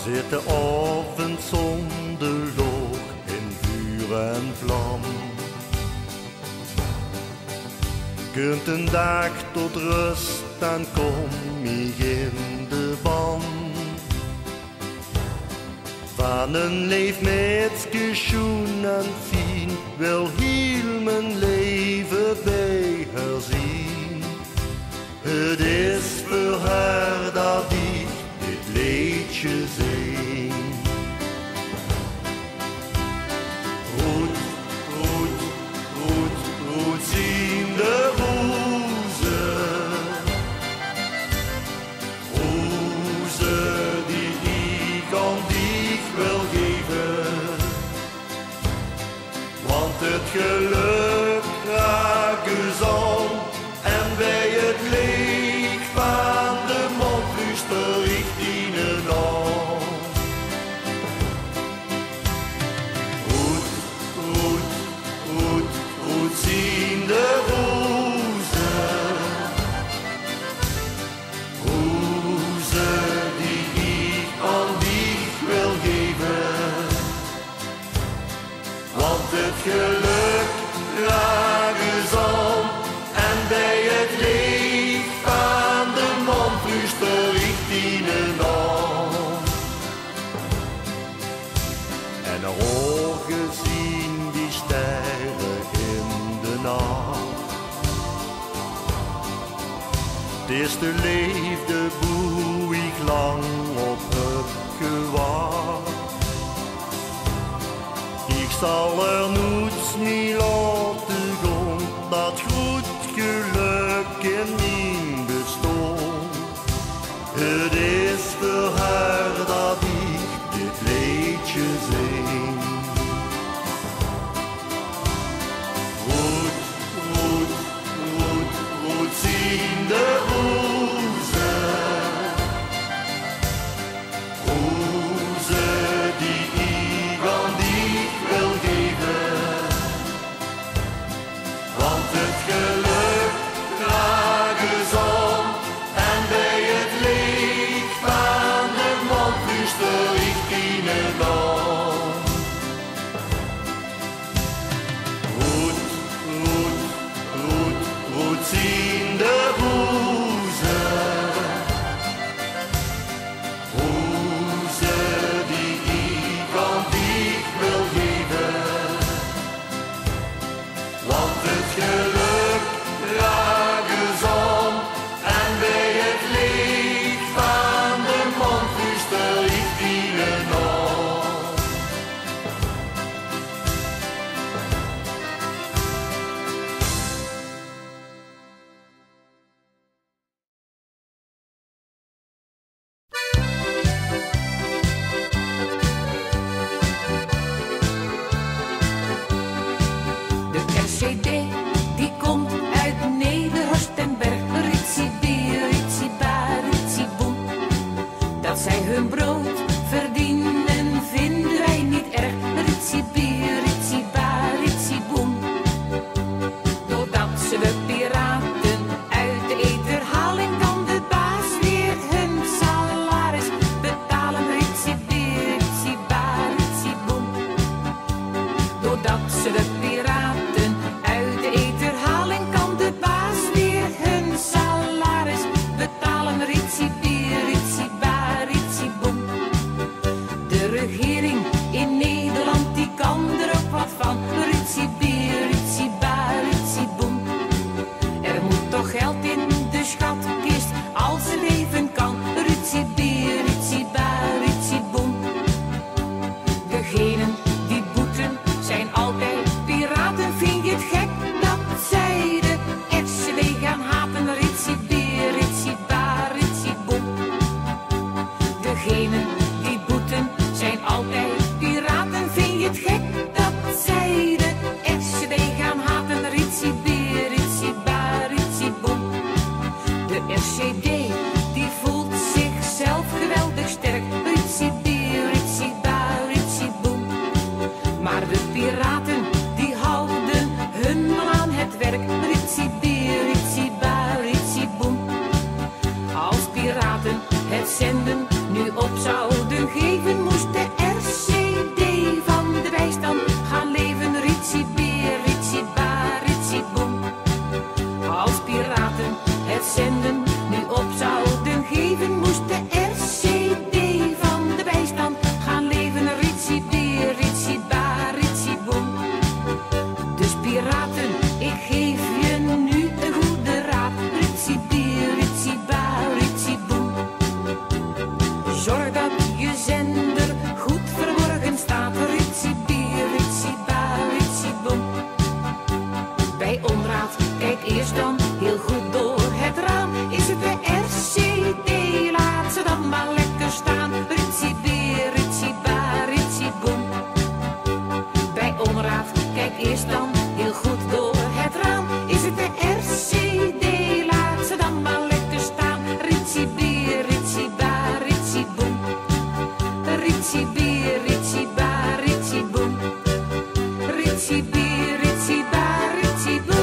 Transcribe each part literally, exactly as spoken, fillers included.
zit de avondzon, de loof in vuur en vlam. Kunt een dag tot rust, dan kom ik in de ban. Van een leef met geschoen en fien, wil heel mijn leven bij haar zien. Het is voor haar dat ik dit liedje zing. Roet, roet, roet, roet zien de rozen. Rozen die ik aan dich wil geven. Want het geluk raakt u aan en bij het licht van de mond fluister ik dienen aan. Roet, roet, roet, roet zien de rozen. Rozen die ik aan dich wil geven. Want het geluk raakt u aan en bij het licht van de mond fluister ik dienen aan. En haar ogen zien die sterren in de nacht. Het is de liefde boe ik lang op heb gewacht. Ik zal er niets mee laten gaan, dat goed geluk in mijn bestond. Het is voor haar dat ik dit liedje zing. Roet, roet, roet, roet zien de rozen. Rozen die ik aan dich wil geven. Want het geluk raakt u aan en bij het licht van de mond fluister ik dienen aan. Roet, roet, roet, roet zien de rozen. Rozen die ik aan dich wil geven. Want het geluk raakt u aan en bij het licht van de mond fluister ik dienen aan. De R C D die komt uit Nederhorst en Berg. Ritsie bier, ritsie baar, ritsie boem. Dat zij hun brood verdienen vinden wij niet erg. Ritsie bier, ritsie baar, ritsie boem. Doordat ze de piraten uit de eter halen, kan de baas weer hun salaris betalen. Ritsie bier, ritsie baar, ritsie boem. Doordat ze de piraten uit de eter halen, kan de baas weer hun salaris betalen. Ritsie bier, ritsie baar, ritsie boem. De regering in Nederland die kan er ook wat van. Ritsie bier, ritsie baar, ritsie boem. Er moet toch geld in de schatkist als het even kan. Ritsie bier, ritsie baar, ritsie boem. Degenen die boeten zijn altijd piraten. Vind je het gek dat zij de R C D gaan haten? Ritsie bier, ritsie baar, ritsie boem. Degenen die boeten zijn altijd piraten. Vind je het gek dat zij de R C D gaan haten? Ritsie bier, ritsie baar, ritsie boem. De R C D die voelt zichzelf geweldig sterk. Ritsie bier, ritsie baar, ritsie boem. Maar de piraten die houden hun man aan het werk. Ritsie bier, ritsie baar, ritsie boem. Als piraten het zenden nu op zouden geven, zenden nu op zouden geven, moest de R C D van de bijstand gaan leven. Ritsie beer, ritsie baar, ritsie boem. Dus piraten, ik geef je nu een goede raad. Ritsie beer, ritsie baar, ritsie boem. Zorg dat je zender goed verborgen staat. Ritsie beer, ritsie baar, ritsie boem. Bij onraad, kijk eerst dan heel goed door het raam. Is het de R C D, laat ze dan maar lekker staan. Ritsie beer, ritsie baar, ritsie boem. Bij onraad, kijk eerst dan heel goed door het raam. Is het de R C D, laat ze dan maar lekker staan. Ritsie beer, ritsie baar, ritsie boem. Ritsie beer, ritsie baar, ritsie boem. Ritsie beer, ritsie baar, ritsie boem.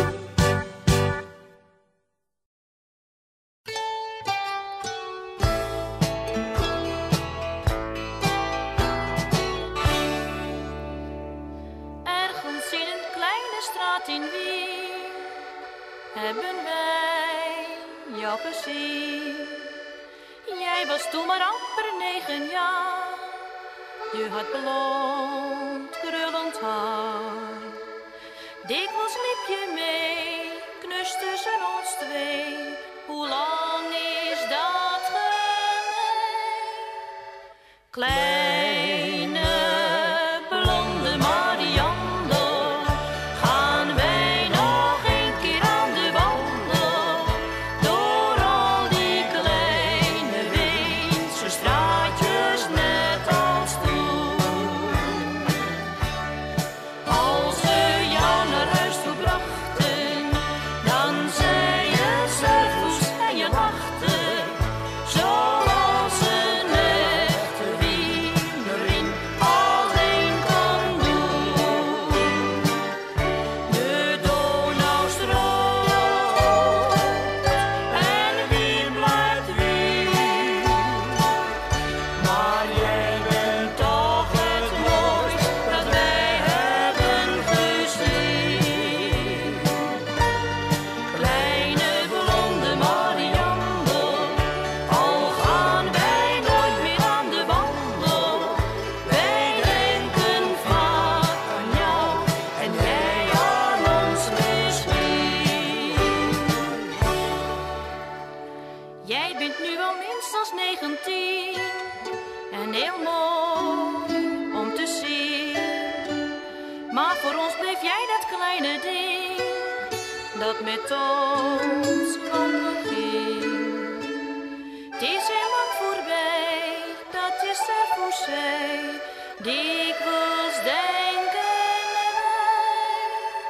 Ergens in een kleine straat in Wien hebben wij jou gezien. Jij was toen maar amper negen jaar. Je had blond, krullend haar. Dikwijls liep je mee, knus tussen ons twee. Hoe lang is dat geleden? Kleine blonde Marianne, gaan wij nog een keer aan de wandel door al die kleine Weense straatjes net als toen. Als ze jou naar huis toe brachten, dan zei je servus en je lachte, zoals een echte Wienerin alleen kan doen. De Donau stroomt en Wien blijft Wien, maar jij bent toch het mooist dat wij hebben gezien. Kleine blonde Marianne, al gaan wij nooit meer aan de wandel, wij denken vaak aan jou en jij aan ons misschien. Jij bent nu al minstens negentien en heel mooi om te zien. Maar voor ons bleef jij dat kleine ding dat met ons wandelen ging. Het is heel lang voorbij, dat je servus zei, dikwijls denken wij.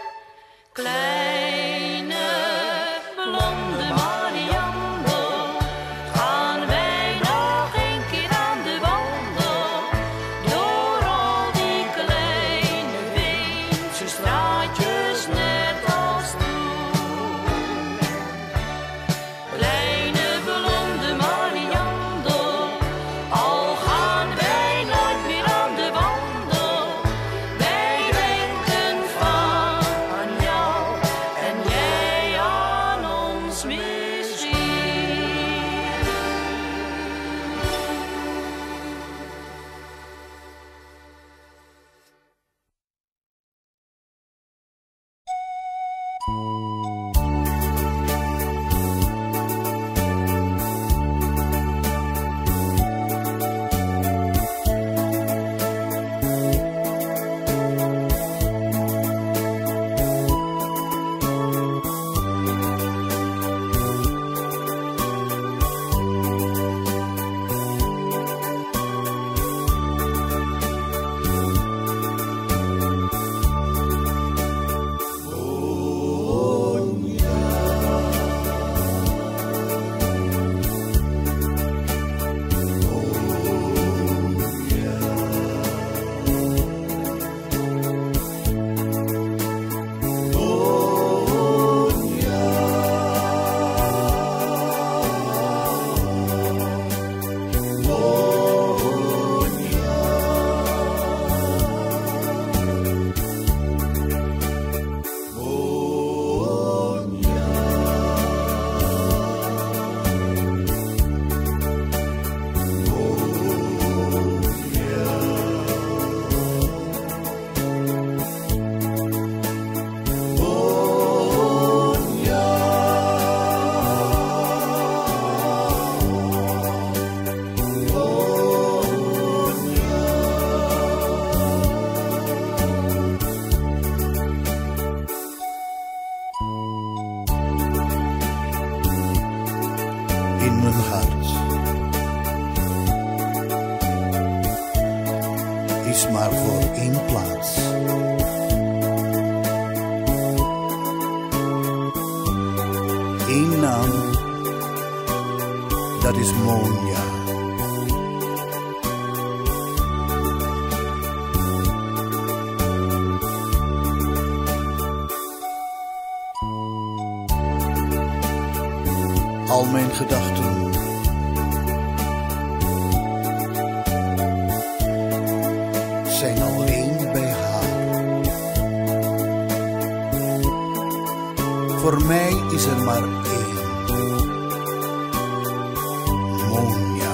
Kleine blonde Marianne, gaan wij nog een keer aan de wandel door al die kleine Weense straatjes net als toen. Kleine blonde Marianne, al gaan wij nooit meer aan de wandel, wij denken vaak aan jou en jij aan ons misschien. Oh, In mijn hart is maar voor één plaats. Eén naam, dat is Monja. Al mijn gedachten zijn alleen bij haar. Voor mij is er maar één, Monja.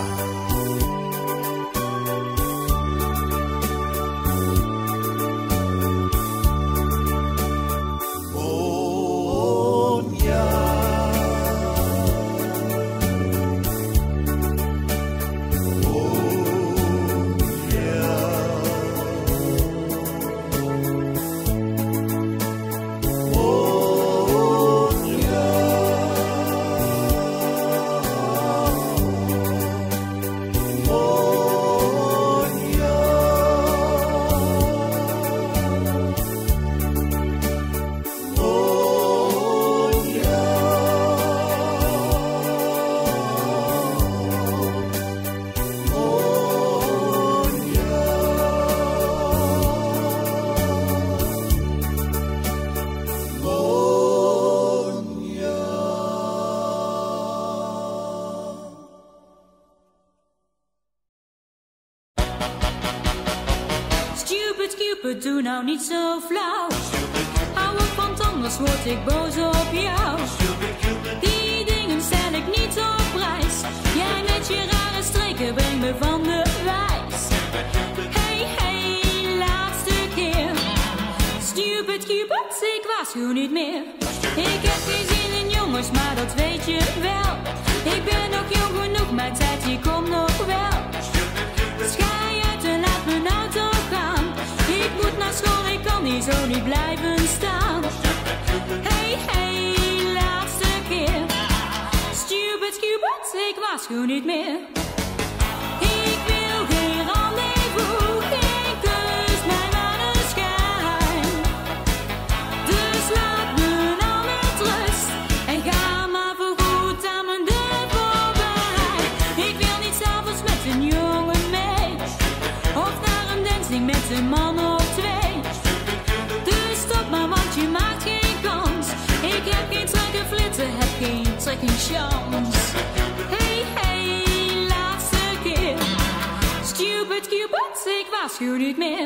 Stupid Cupid, doe nou niet zo flauw. Hou op, want anders word ik boos op jou. Die dingen stel ik niet op prijs. Jij met je rare streken brengt me van de wijs. Hey, hey, laatste keer. Stupid Cupid, ik waarschuw niet meer. Ik heb geen zin in jongens, maar dat weet je wel. Ik ben nog jong genoeg, mijn tijd die komt nog wel. Schij uit en laat me nou toch gaan. Ik moet naar school, ik kan hier zo niet blijven staan. Hey, hey, laatste keer. Stupid Cupid, ik waarschuw niet meer. Ik wil geen rendezvous, geen kus, mijn maneschijn. Dus laat me nou met rust en ga maar voorgoed aan mijn deur voorbij. Ik wil niet s'avonds met een jongen mee, of naar een dancing met een man of twee. Dus stop maar, want je maakt geen kans. Ik heb geen trek en flitten, heb geen trek en chance. Hey, hey, laatste keer. Stupid Cupid, ik waarschuw niet meer.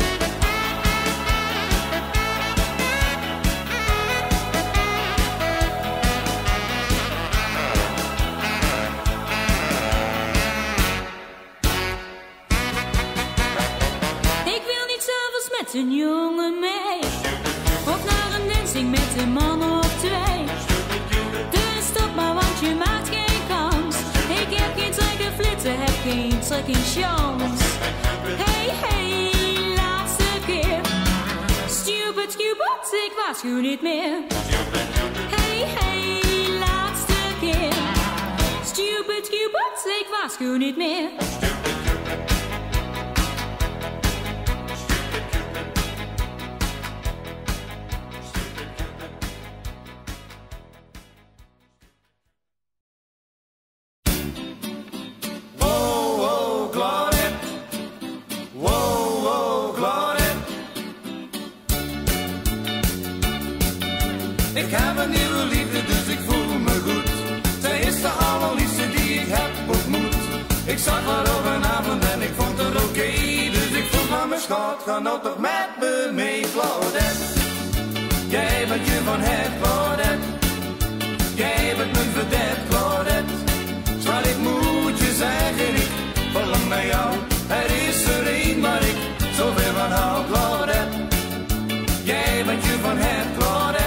Ik wil niet s'avonds met een jongen mee, of naar een dancing met een man of twee. Dus stop maar, want je maakt geen kans. Ik heb geen trek en flitten, heb geen trek en chance. Hey, hey, laatste keer. Stupid Cupid, ik waarschuw niet meer. Hey, hey, laatste keer. Stupid Cupid, ik waarschuw niet meer. Ik heb een nieuwe liefde, dus ik voel me goed. Zij is de allerliefste die ik heb ontmoet. Ik zag haar op een avond en ik vond haar oké. Okay. Dus ik vroeg aan mijn schat, ga nou toch met me mee, Claudette. Jij bent je van het, Claudette. Jij bent mijn vedette, Claudette. Schat, ik moet je zeggen, ik verlang naar jou. Er is er één waar ik zoveel van hou, Claudette. Jij bent je van het, Claudette.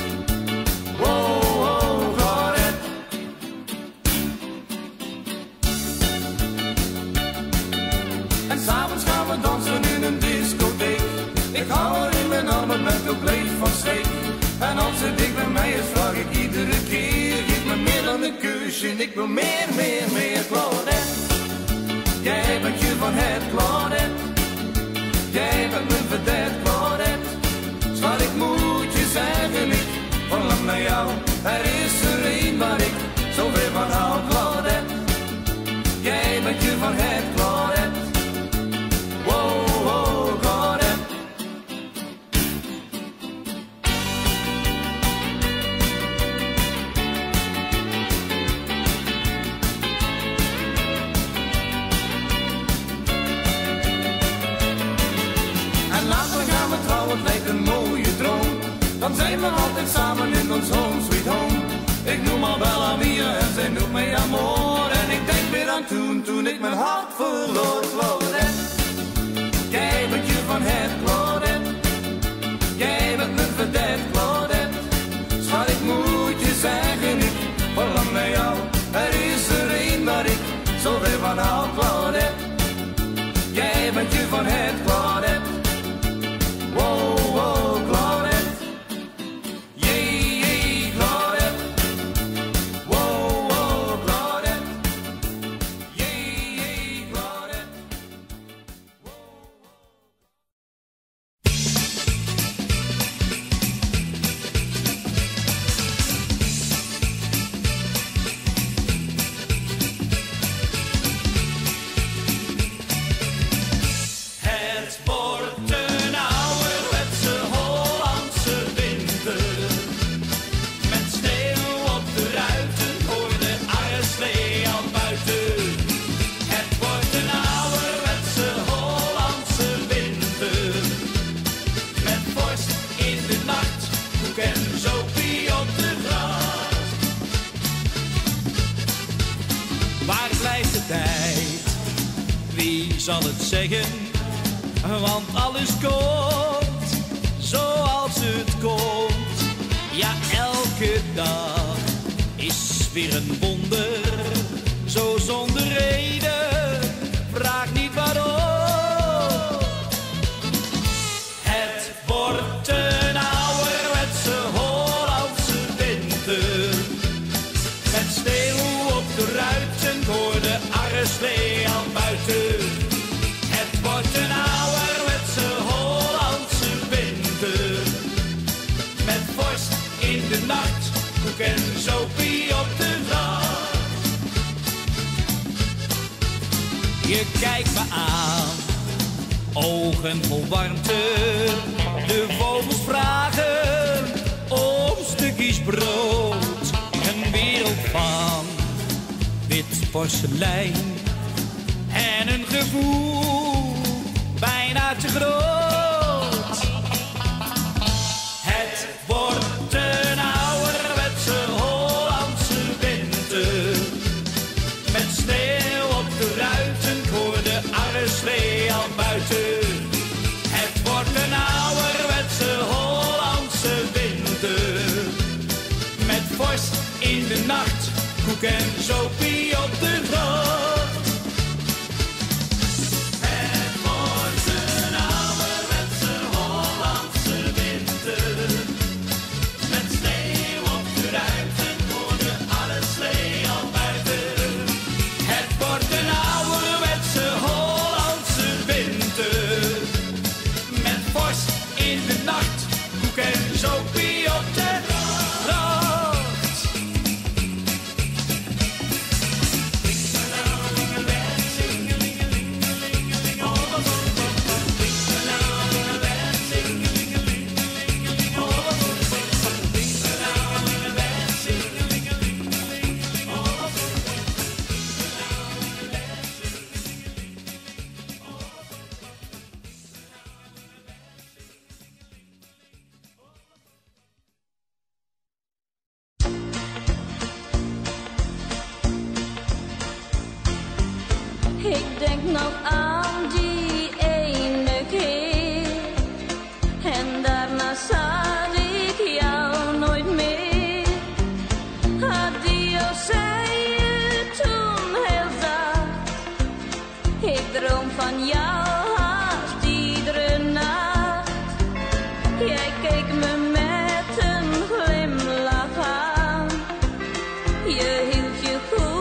Wow, wow, Claudette. En s'avonds gaan we dansen in een discotheek. Ik hou haar in mijn armen, ben ook bleef van streek. En als ze en ik wil meer, meer, meer Claudette. Jij bent je van het Claudette. Jij bent mijn vedette Claudette. Schat, ik moet je zeggen, ik verlang naar jou. Er is er een waar ik zoveel van hou, Claudette. Jij bent je van het Claudette. Wow, wow, Claudette. Het lijkt een mooie droom. Dan zijn we altijd samen in ons home sweet home. Ik noem al Bella Mia en zij noemt mij amor. En ik denk weer aan toen, toen ik mijn hart verloor. Claudette, jij bent je van het Claudette. Jij bent mijn vedette Claudette. Schat, ik moet je zeggen, ik verlang naar jou. Er is er een waar ik zoveel van hou, Claudette. Jij bent je van het Claudette. Wow, wow, Claudette. Yeah, yeah, Claudette. Wow, wow, Claudette. Yeah, yeah, Claudette. Het wordt een ouderwetse Hollandse winter. Met sneeuw op de ruiten, hoor de arreslee al buiten. Het wordt een ouderwetse Hollandse winter. Met vorst in de nacht, koek en zopie op de gracht. Waar blijft de tijd? Wie zal het zeggen? Want alles komt zoals het komt. Ja, elke dag is weer een wonder. Zo zonder reden, vraag niet waarom. Het wordt een ouderwetse Hollandse winter. Met sneeuw op de ruiten, hoor de arreslee al buiten. Het wordt een ouderwetse Hollandse winter. Met vorst in de nacht, koek en zopie op de gracht. Je kijkt me aan, ogen vol warmte. De vogels vragen om stukjes brood. Een wereld van wit porselein. En een gevoel bijna te groot. Het wordt een ouderwetse Hollandse winter. Met sneeuw op de ruiten, ik hoor de arreslee al buiten. Het wordt een ouderwetse Hollandse winter. Met vorst in de nacht, koek en zopie op de gracht. Zopie op de gracht. Ik denk nog aan die ene keer en daarna zag ik jou nooit meer. Adio zei je toen heel zacht. Ik droom van jou haast iedere nacht. Jij keek me met een glimlach aan. Je hield je goed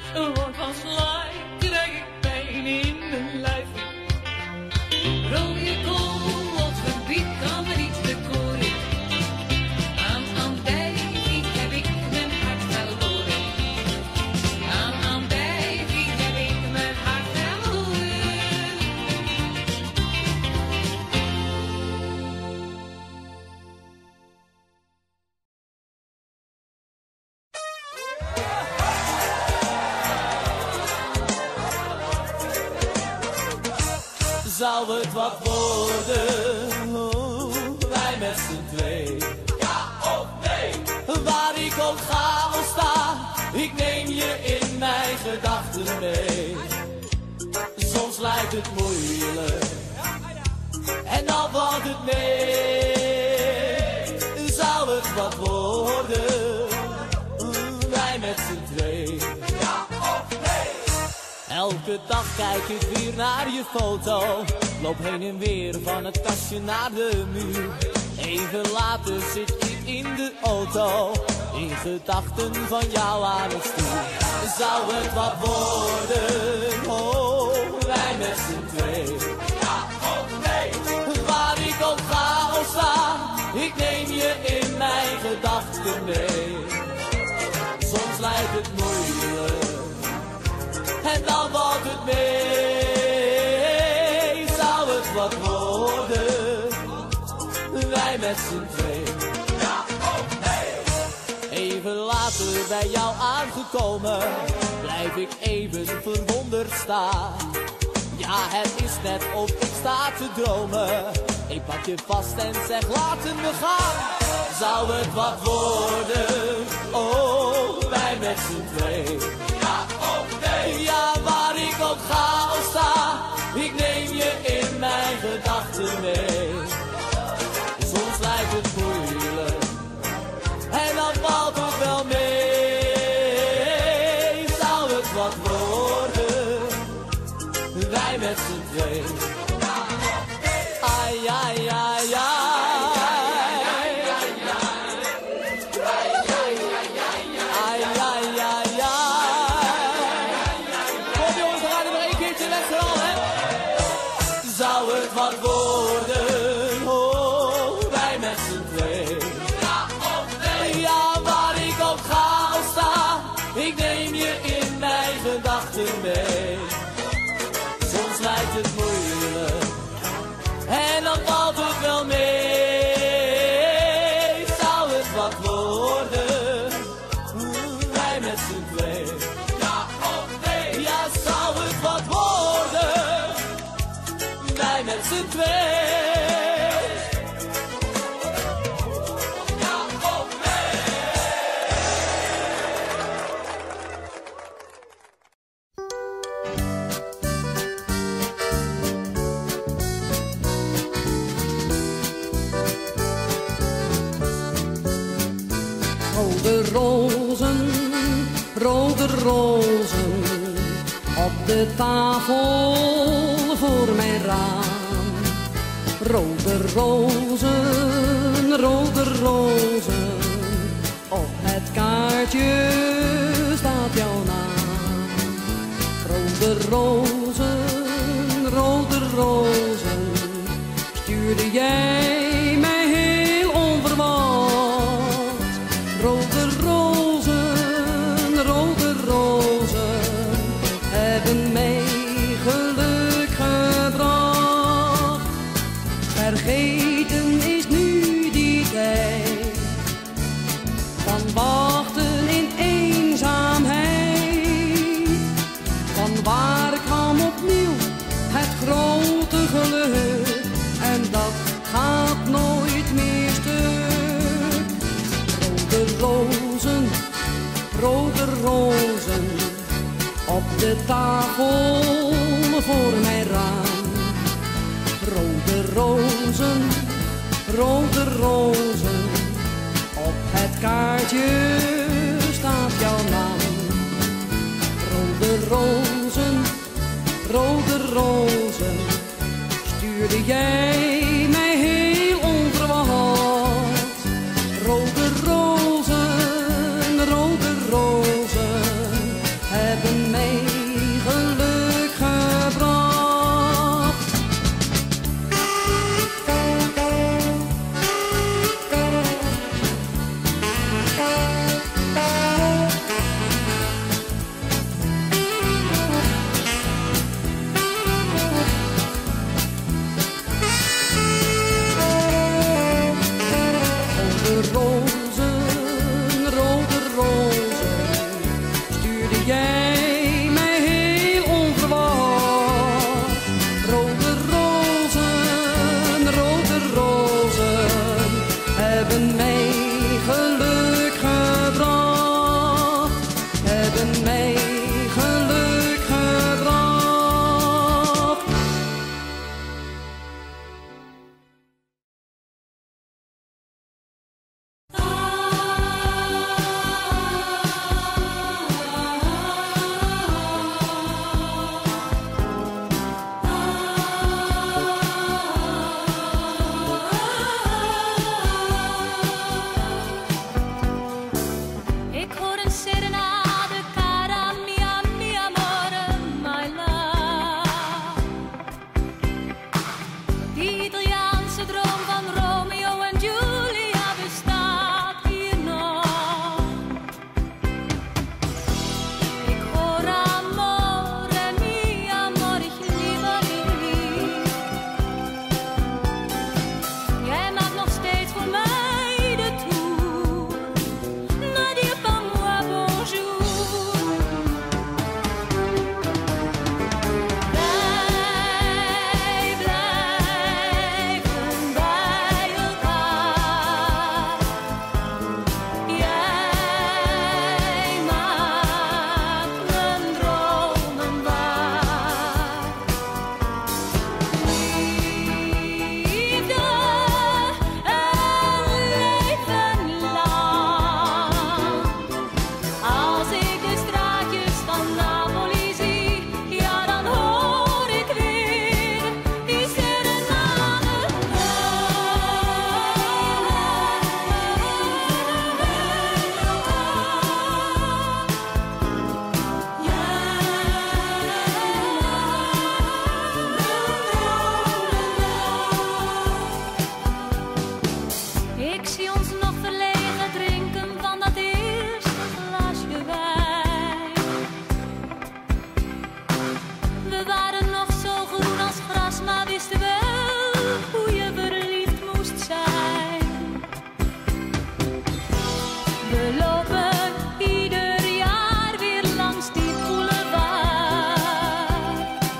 Een woord van slijk krijg ik pijn in mijn lijf. Rode kool, wat gebied kan me niet bekoren. Aan andijvie heb ik mijn hart verloren. Aan andijvie heb ik mijn hart verloren. Zou het wat worden, oh, wij met z'n twee? Ja of nee? Waar ik ook ga of sta, ik neem je in mijn gedachten mee. Soms lijkt het moeilijk, en dan wordt het nee. Zou het wat worden, wij met z'n twee? Ja of nee? Elke dag kijk ik weer naar je foto. Loop heen en weer van het kastje naar de muur. Even later zit ik in de auto, in gedachten van jou aan het stuur. Zou het wat worden, oh, wij met z'n twee? Ja of nee? Waar ik ook ga of sta, ik neem je in mijn gedachten mee. Soms lijkt het moeilijk, en dan wordt het mee. Zou het wat worden, wij met z'n twee? Ja of nee? Even later bij jou aangekomen, blijf ik even verwonderd staan. Ja, het is net of ik sta te dromen. Ik pak je vast en zeg laten we gaan. Zou het wat worden, oh, wij met z'n twee? Ja of nee? Ja, waar ik ook ga of sta, ik neem je in mijn gedachten mee. Soms lijkt het moeilijk, en dan valt het wel mee. Zou het wat worden, wij met z'n twee? Ai, ai, ai, ai. Zou het wat worden, oh, wij met z'n twee? Ja of nee? Ja, waar ik ook ga of sta, ik neem je in mijn gedachten mee. Soms lijkt het moeilijk, en dan valt het wel mee. Zou het wat worden, wij met z'n twee? Ja of nee? Ja, zou het wat worden, wij met z'n twee? Ja of nee? Rode rozen, rode rozen, op de tafel voor mijn raam. Rode rozen, rode rozen, op het kaartje staat jouw naam. Rode rozen, rode rozen, stuurde jij mij heel onverwacht. Rode rozen, rode rozen, hebben mij geluk gebracht. Vergeten is nu die tijd van wachten in eenzaamheid. Van waar kwam opnieuw het grote geluk, en dat gaat nooit meer stuk. Rode rozen, rode rozen, op de tafel voor mijn raam. Rode rozen, rode rozen, op het kaartje staat jouw naam. Rode rozen, rode rozen, stuurde jij mij heel onverwacht. Rode rozen, rode rozen, hebben hebben mij geluk gebracht. Ik hoor een serenade, cara mia, mi amore, my love. Die Italiaanse droom van Romeo en Julia bestaat hier nog. Ik hoor amore, mi amore, ich liebe dich. Jij maakt nog steeds voor mij de tour. Ne dis pas moi bonjour. Wij blijven bij elkaar. Jij maakt mijn dromen waar. Liefde en leven lang. Als ik de straatjes van Napoli zie, ja dan hoor ik weer die serenade. Ik zie ons nog verlegen drinken van dat eerste glasje wijn. We waren nog zo groen als gras, maar wisten wel hoe je verliefd moest zijn. We lopen ieder jaar weer langs die boulevard.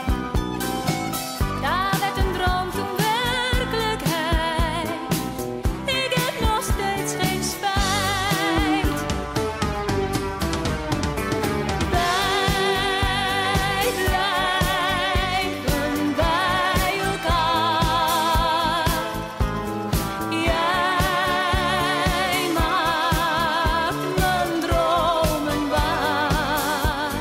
Daar werd een droom toen werkelijkheid. Ik heb nog steeds geen spijt. Wij blijven bij elkaar. Jij maakt mijn dromen waar.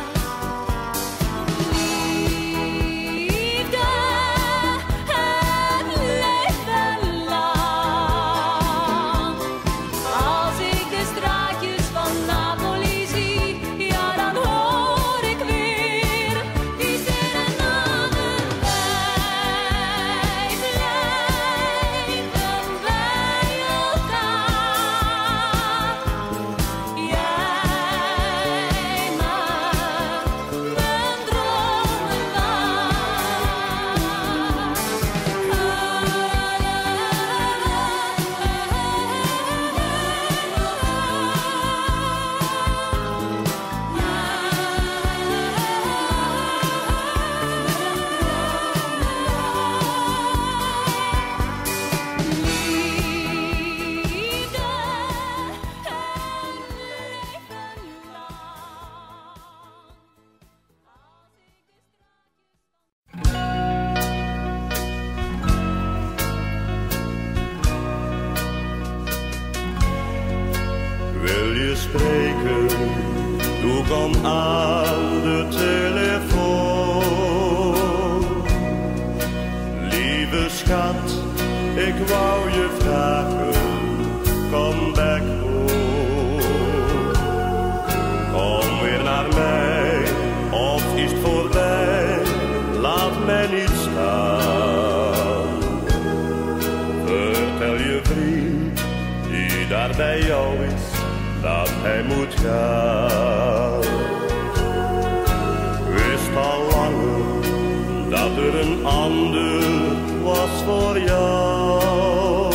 Liefde en leven lang. Als ik de straatjes van Napoli zie, ja dan hoor ik weer die serenade. Wij blijven bij elkaar. Jij maakt mijn dromen Wil je spreken? Doe kom aan de telefoon. Lieve schat, ik wou je vragen, kom back home. Kom weer naar mij, of is het voorbij, laat mij niet staan. Vertel je vriend, die daar bij jou is, dat hij moet gaan. Wist al langer dat er een ander was voor jou.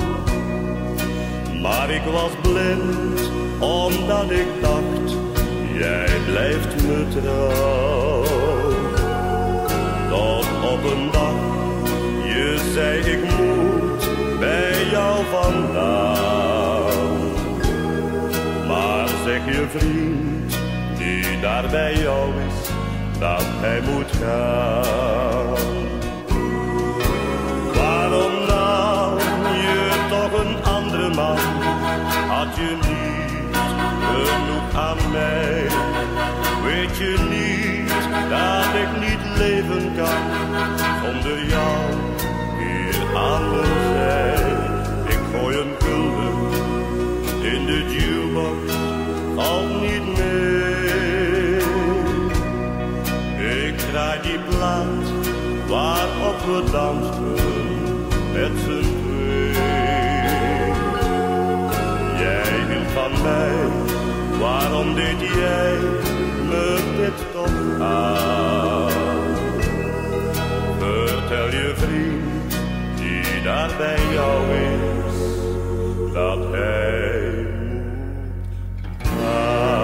Maar ik was blind, omdat ik dacht, jij blijft me trouw. Tot op een dag, je zei ik moet bij jou vandaan. Maar zeg je vriend, die daar bij jou is, dat hij moet gaan. Waarom nam je toch een andere man? Had je niet genoeg aan mij? Weet je niet dat ik niet leven kan zonder jou hier aan mijn zij? Ik gooi een gulden in de jukebox, valt niet mee. Ik draai die plaat waarop we dansten met z'n twee. Jij hield van mij, waarom deed jij me dit toch aan? Vertel je vriend die daar bij jou is, dat hij moet gaan.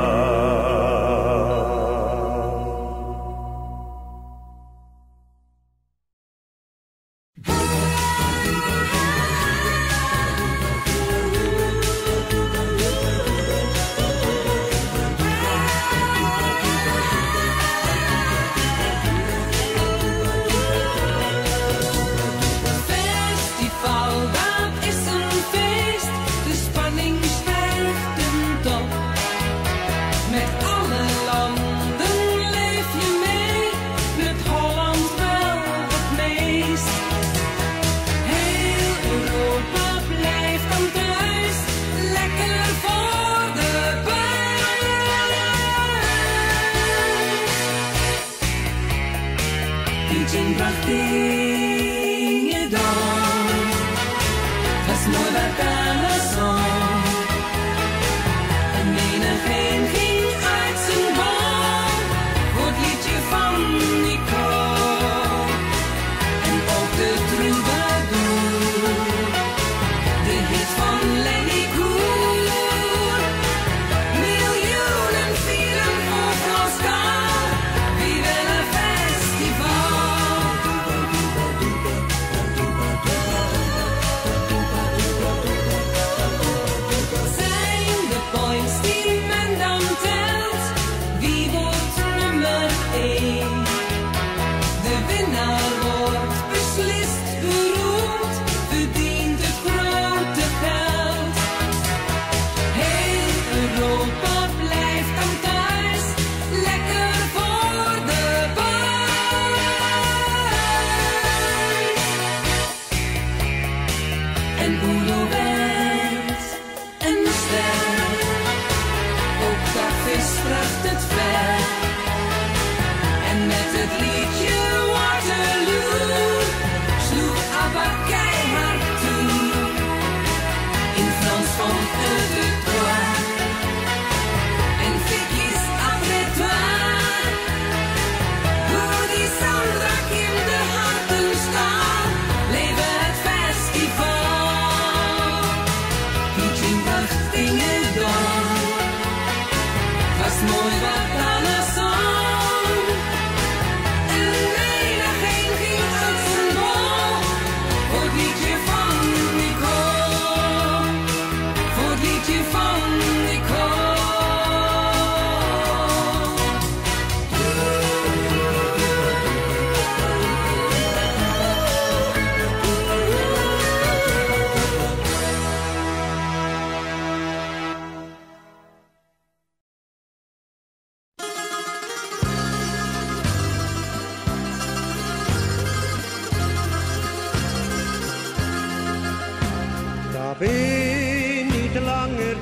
Bin niet langer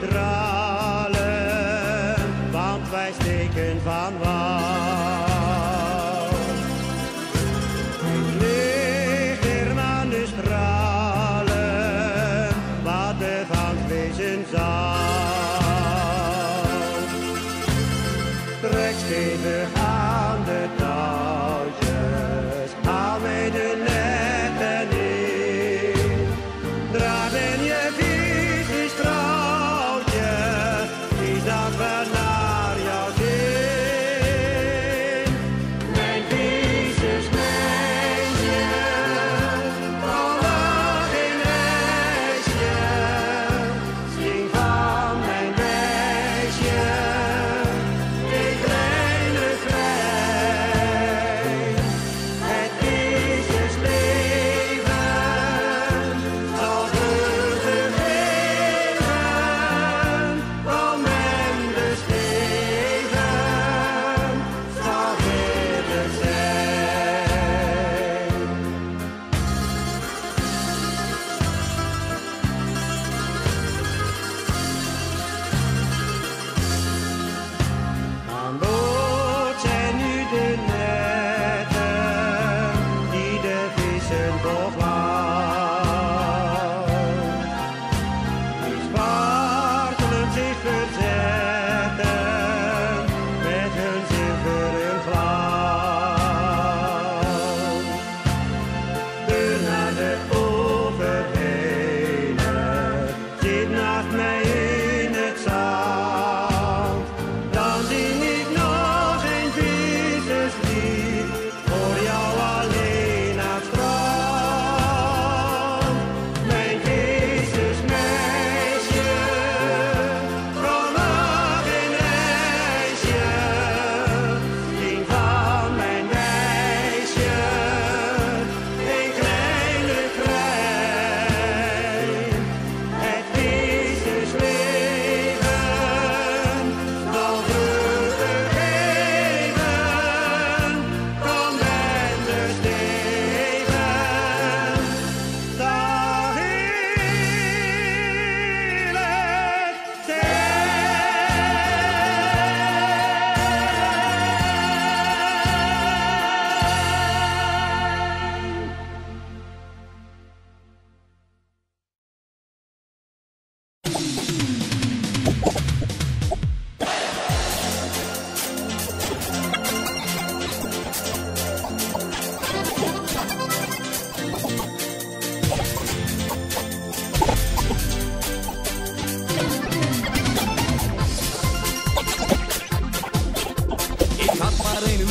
dralen, want wij steken van wal. Ik lig er aan de stralen, wat er van wezen zal. Trek stevig aan de touwtjes, haal mij de netten in. Draag in je vissenstraaltje, kies dat we naar jou zin. Mijn vissersmeisje, vallen geen reisje, zing van mijn meisje.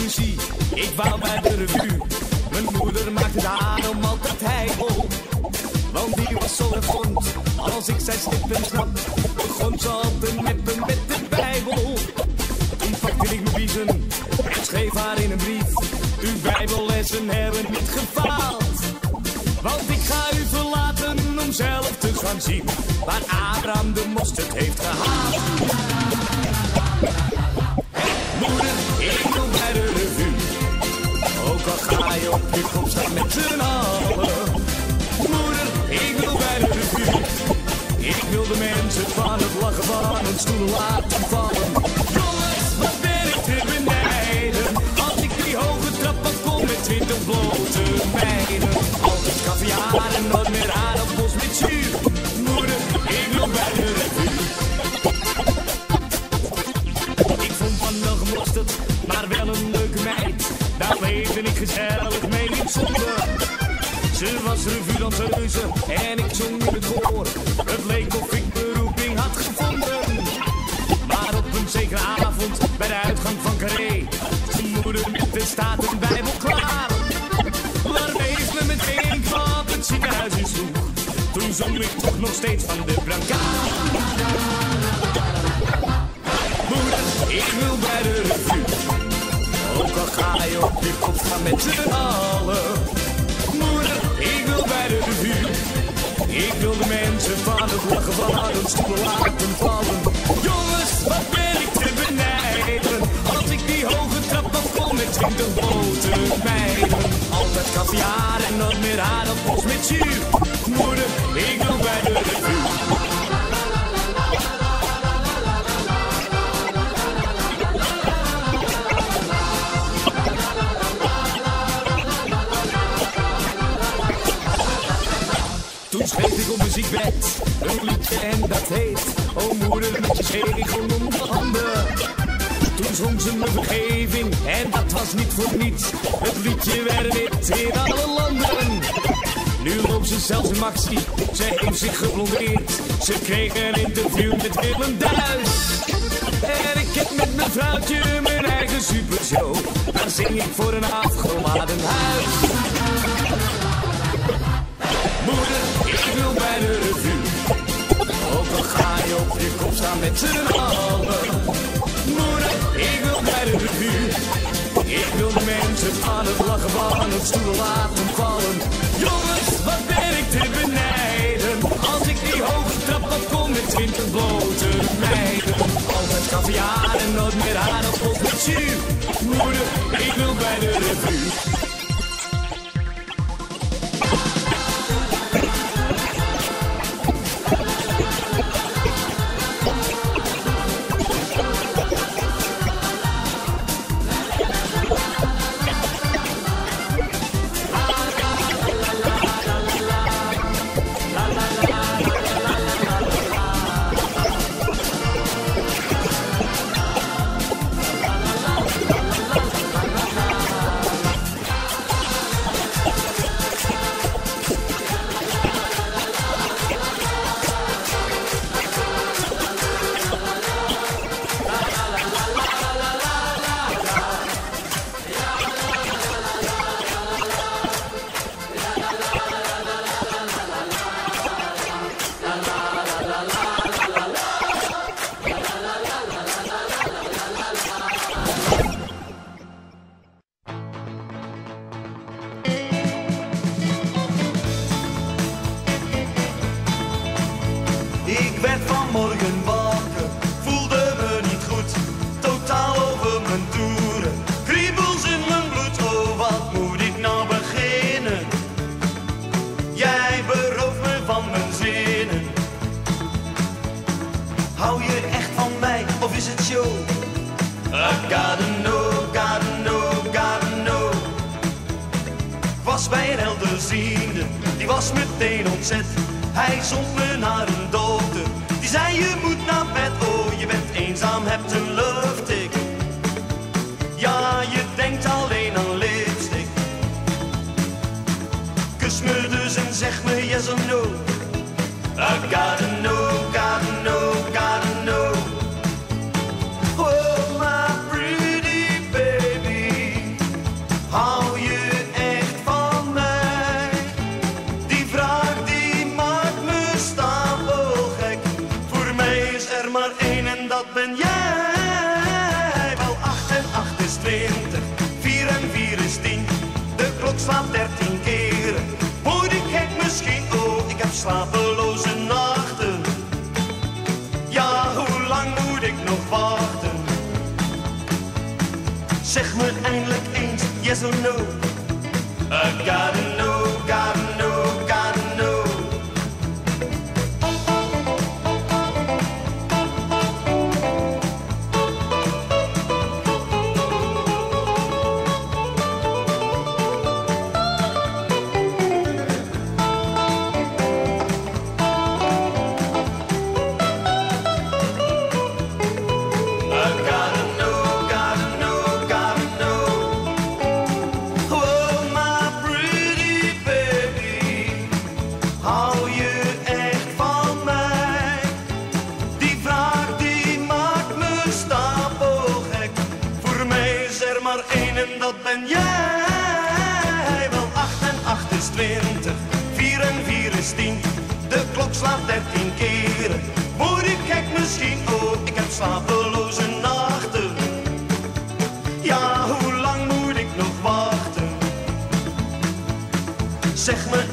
ruzie, ik wou bij de revue. Mijn moeder maakte daarom altijd heibel. Want die was zo ervond, als ik zei stip en snap, begon ze al te nippen met de Bijbel. Toen pakte ik mijn biezen en schreef haar in een brief: uw Bijbellessen hebben niet gefaald. Want ik ga u verlaten om zelf te gaan zien waar Abraham de mosterd heeft gehaald. Moeder, ik wil bij de revue, ook al ga je op je kop staan met z'n allen. Moeder, ik wil bij de revue, ik wil de mensen van het lachen van een stoel laten vallen. Jongens, wat ben ik te benijden, als ik die hoge trap afkom met twintig blote meiden. Altijd caviar en nooit meer aardappels met zuur. Moeder, ik wil bij de revue. Ik vond van wel gemosterd, maar wel een leuke meid. Daar leefde ik gezellig mee in zonde. Ze was revue-danseuse en ik zong in het koor. Het leek of ik beroeping had gevonden. Maar op een zekere avond, bij de uitgang van Carré, zijn moeder met de Statenbijbel klaar. Waarmee ze me meteen kwam het ziekenhuis in sloeg. Toen zong ik toch nog steeds van de brancard. Moeder, ik wil bij de revue, ook al ga je op je kop staan met z'n allen. Moeder, ik wil bij de revue, ik wil de mensen van het lachen van hun stoelen laten vallen. Jongens, wat ben ik te benijden, als ik die hoge trap afkom met twintig blote meiden. Altijd caviar en nooit meer aardappels met zuur. Moeder, ik wil bij de revue. Toen schreef ik op mijn ziekbed een liedje en dat heet: o moeder met je zegel om de handen. Toen zong ze me vergeving en dat was niet voor niets. Het liedje werd hit in alle landen. Nu loopt ze zelfs in Maxi, ze heeft zich geblondeerd. Ze kreeg een interview met Willem Duis. En ik heb met mijn vrouwtje mijn eigen supershow. Daar zing ik voor een afgeladen huis. Moeder, ik wil bij de revue, ook al ga je op je kop staan met z'n allen. Moeder, ik wil bij de revue, ik wil de mensen van het lachen van het stoel laten vallen. Jongens, wat ben ik te benijden, als ik die hoge trap afkom met twintig blote meiden. Altijd caviar en nooit meer aardappels met zuur. Moeder, ik wil bij de revue. Ik werd vanmorgen wakker, voelde me niet goed, totaal over mijn toeren. Kriebels in mijn bloed, oh wat moet ik nou beginnen? Jij berooft me van mijn zinnen. Hou je echt van mij, of is het show? I gotta know, gotta know, gotta know. Was bij een helderziende, die was meteen ontzet. Hij zond me naar een dokter, die zei je moet naar bed. Oh, je bent eenzaam, hebt een luchttik. Ja, je denkt alleen aan lipstick. Kus me dus en zeg me yes or no. I gotta know, gotta know, gotta know. Oh, my pretty baby. slaap dertien keren. Word ik gek misschien? Oh, ik heb slapeloze nachten. Ja, hoe lang moet ik nog wachten? Zeg me eindelijk eens, yes or no. I gotta know, gotta know, gotta know. En dat ben jij. Wel, acht en acht is twintig, vier en vier is tien. De klok slaat dertien keren. Word ik gek misschien? Oh, ik heb slapeloze nachten. Ja, hoe lang moet ik nog wachten? Zeg me